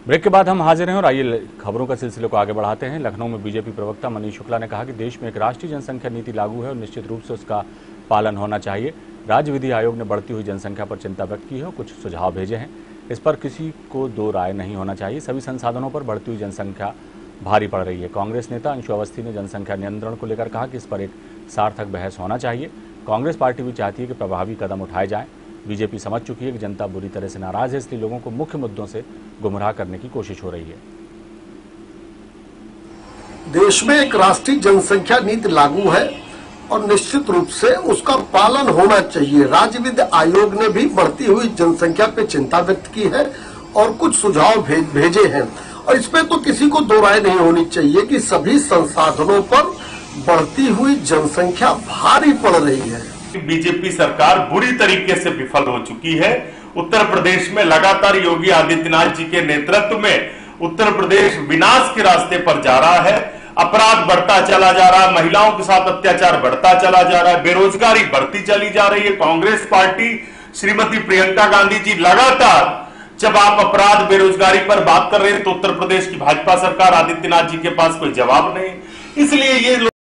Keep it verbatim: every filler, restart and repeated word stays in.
Break के बाद हम हाजिर हैं और आइए खबरों का सिलसिले को आगे बढ़ाते हैं। लखनऊ में बीजेपी प्रवक्ता मनीष शुक्ला ने कहा कि देश में एक राष्ट्रीय जनसंख्या नीति लागू है और निश्चित रूप से उसका पालन होना चाहिए। राज्य विधि आयोग ने बढ़ती हुई जनसंख्या पर चिंता व्यक्त की है और कुछ सुझाव भेजे हैं। इस पर किसी को दो राय नहीं होना चाहिए। सभी संसाधनों पर बढ़ती हुई जनसंख्या भारी पड़ रही है। कांग्रेस नेता अंशु अवस्थी ने जनसंख्या नियंत्रण को लेकर कहा कि इस पर एक सार्थक बहस होना चाहिए। कांग्रेस पार्टी भी चाहती है कि प्रभावी कदम उठाए जाएं। बीजेपी समझ चुकी है कि जनता बुरी तरह से नाराज है, इसलिए लोगों को मुख्य मुद्दों से गुमराह करने की कोशिश हो रही है। देश में एक राष्ट्रीय जनसंख्या नीति लागू है और निश्चित रूप से उसका पालन होना चाहिए। राज्य विधि आयोग ने भी बढ़ती हुई जनसंख्या पे चिंता व्यक्त की है और कुछ सुझाव भेज, भेजे हैं और इसमें तो किसी को दो राय नहीं होनी चाहिए कि सभी संसाधनों पर बढ़ती हुई जनसंख्या भारी पड़ रही है। बीजेपी सरकार बुरी तरीके से विफल हो चुकी है। उत्तर प्रदेश में लगातार योगी आदित्यनाथ जी के नेतृत्व में उत्तर प्रदेश विनाश के रास्ते पर जा रहा है। अपराध बढ़ता चला जा रहा है, महिलाओं के साथ अत्याचार बढ़ता चला जा रहा है, बेरोजगारी बढ़ती चली जा रही है। कांग्रेस पार्टी श्रीमती प्रियंका गांधी जी लगातार जब आप अपराध बेरोजगारी पर बात कर रहे हैं तो उत्तर प्रदेश की भाजपा सरकार आदित्यनाथ जी के पास कोई जवाब नहीं, इसलिए ये